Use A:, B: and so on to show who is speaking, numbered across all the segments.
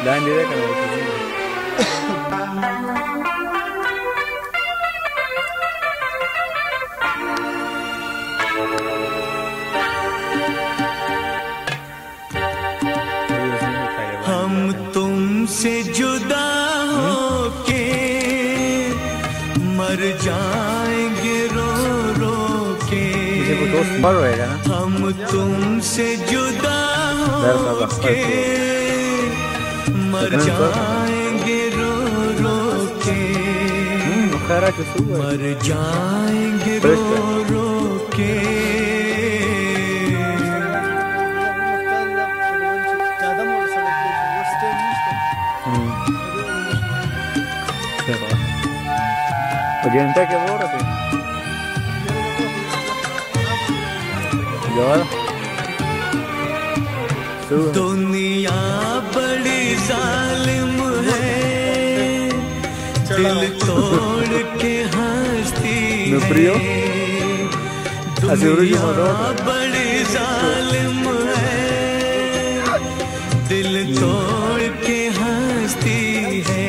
A: Dan dia kan
B: हम तुमसे जुदा होके मर जाएंगे रो रो के। हम तुमसे जुदा होके मर जाएंगे रो रो के। मर जाएंगे रो रो के।
A: Orienta que borra,
B: दुनिया बड़ी जालिम है, दिल तोड़ के हंसती है। दुनिया बड़ी जालिम है, दिल तोड़ के हंसती है।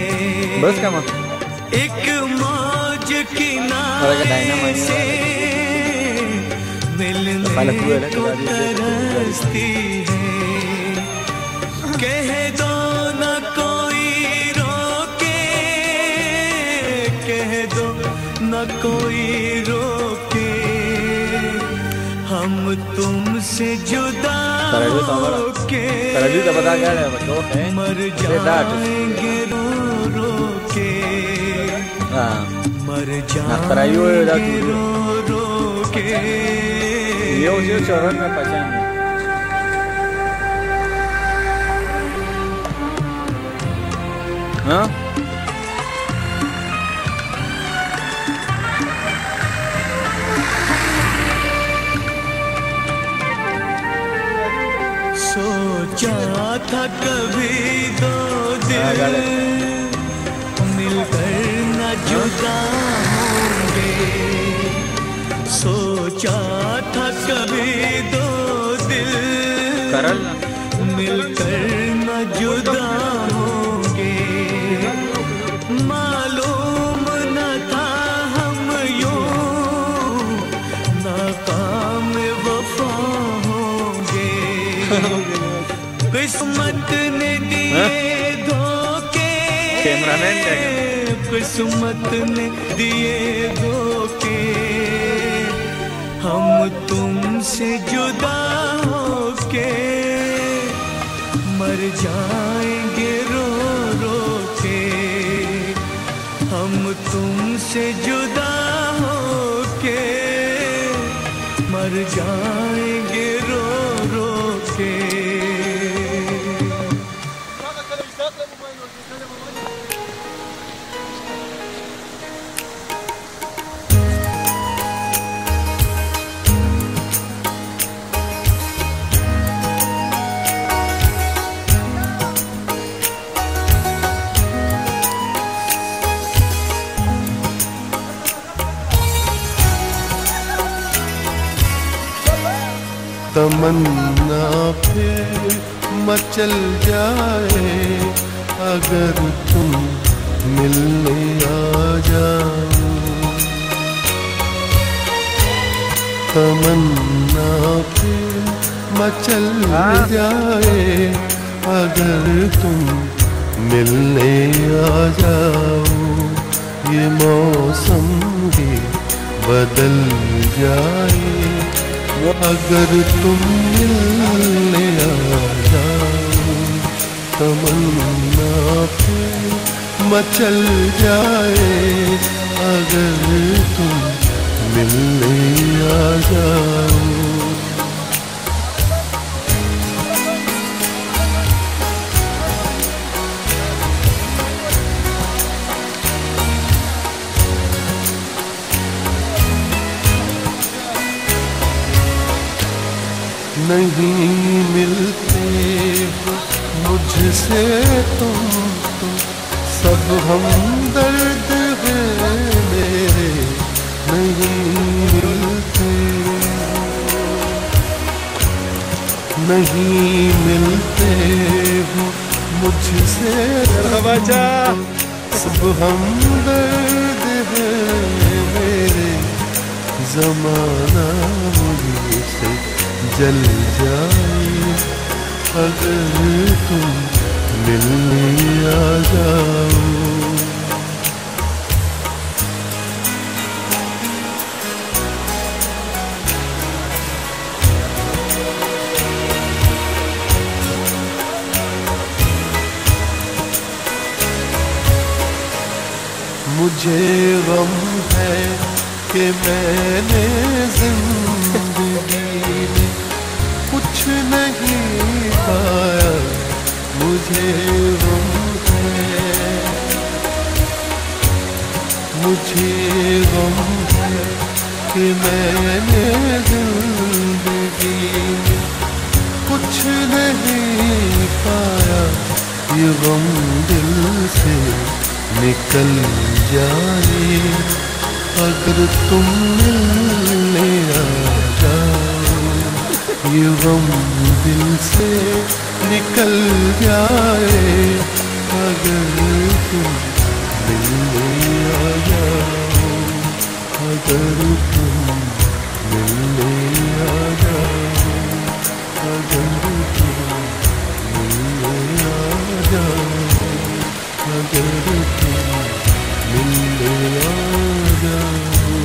B: एक मौज किनारे से मिलने को तरसती है। कह दो न कोई रोके, कह दो न कोई रोके। हम तुमसे जुदा होके मर जाएंगे रो रो के। मर जाएंगे रो रो के। सोचा था कभी दो दिल मिलकर न जुदा होंगे। सोचा था कभी दो दिल मिलकर न जुदा होंगे। मालूम न था हम यूं नाकाम वफा होंगे। किस्मत ने दिए धोखे, किस्मत ने दिए धोखे। हम तुमसे जुदा होके मर जाएंगे रो रो के। हम तुमसे जुदा होके मर जाएंगे रो रो के।
C: तमन्ना फिर मचल जाए अगर तुम मिलने आ जाओ। तमन्ना फिर मचल जाए अगर तुम मिलने आ जाओ। ये मौसम भी बदल जाए अगर तुम मिलने आ जाओ। तमन्ना फिर मचल जाए अगर तुम मिलने आ जाओ। नहीं मिलते हो मुझसे तुम तो सब हम दर्द हैं मेरे। नहीं मिलते, नहीं मिलते हो मुझसे सब हमदर्द है मेरे, जमाना मुझसे जल जाए अगर तुम मिलने आ जाओ। मुझे गम है कि मैंने जिंदगी में कुछ नहीं पाया, मुझे गम है, मुझे गम है कि मैंने जिंदगी में कुछ नहीं पाया। ये गम दिल से निकल जाए अगर तुम मिलने आ जाओ। ये गम दिल से निकल जाए अगर तुम मिलने आ जाओ, अगर तुम मिलने आ जाओ, अगर तुम मिलने आ जाओ, अगर तुम मिलने आ जाओ।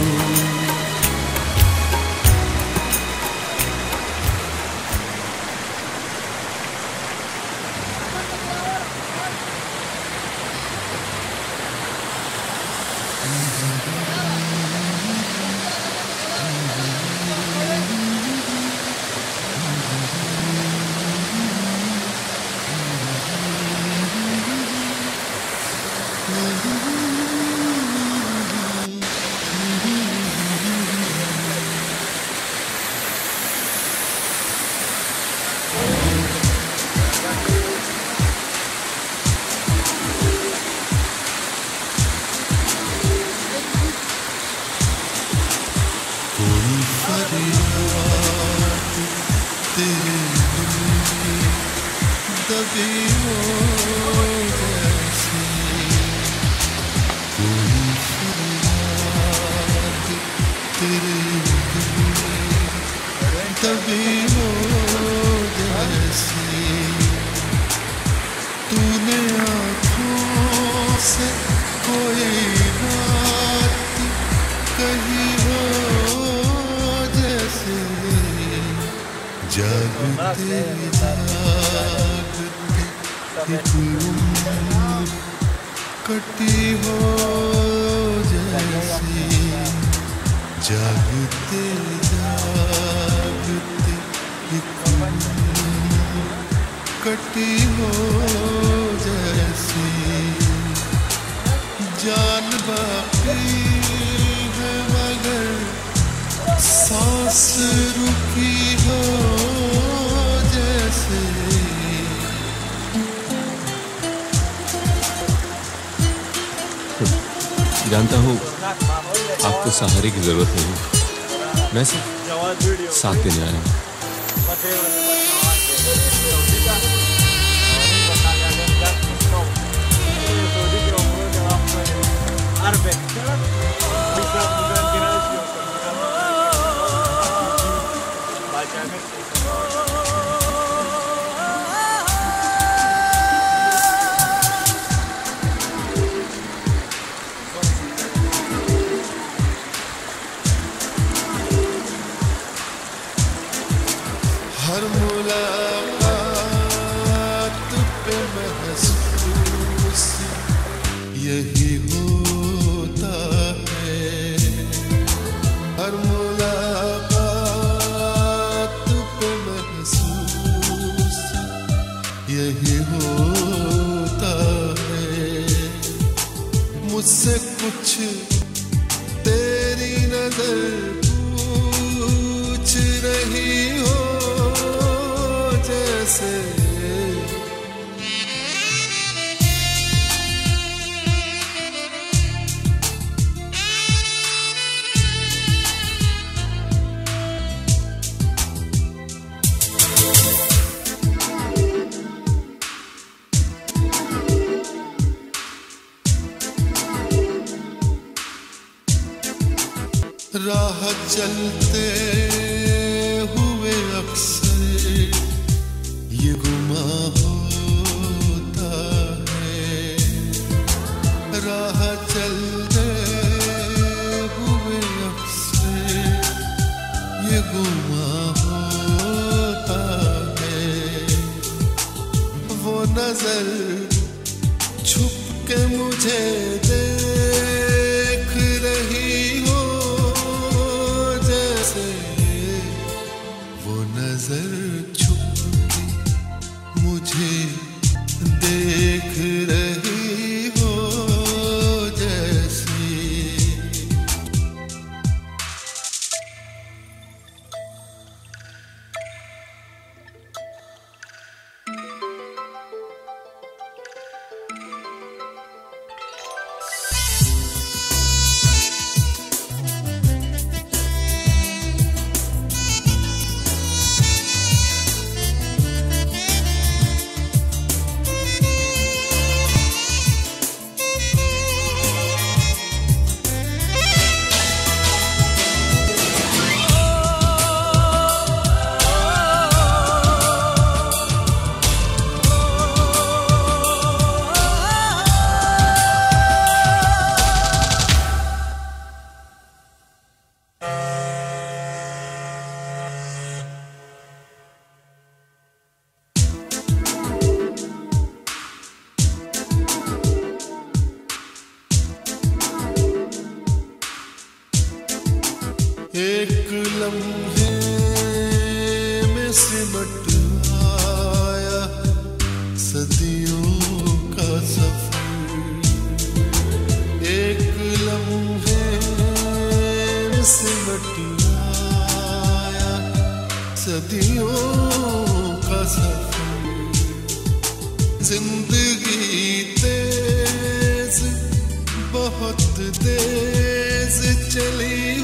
C: तूने आँखों से कोई बात कही हो जैसे जागते जागते एक उम्र कटी हो जैसे जागते जागते एक उम्र कटी हो जैसे जान बाकी है मगर सांस रुकी हो जैसे
D: जानता हूँ आपको सहारे की जरूरत नहीं, मैं सिर्फ साथ देने आया हूँ।
C: हर मुलाकात पे महसूस यही होता है, हर मुलाकात पे महसूस यही होता है। मुझसे कुछ तेरी नजर पूछ रही हो चलते हुए अक्सर ये गुमा होता है, राह चलते हुए अक्सर ये गुमा होता है। वो नजर छुप के मुझे देख रही हो जैसे, वो नजर छुप के मुझे देख रही हो जैसे। एक लम्हे में सिमट आया सदियों का सफर, एक लम्हे में सिमट आया सदियों का सफर। जिंदगी तेज बहुत तेज चली